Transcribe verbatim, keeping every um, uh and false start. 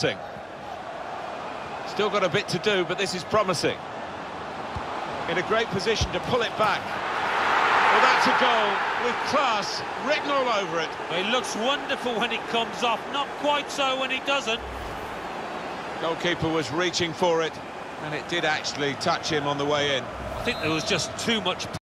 Still got a bit to do, but this is promising. In a great position to pull it back. Well, that's a goal with class written all over it. It looks wonderful when it comes off, not quite so when it doesn't. Goalkeeper was reaching for it, and it did actually touch him on the way in. I think there was just too much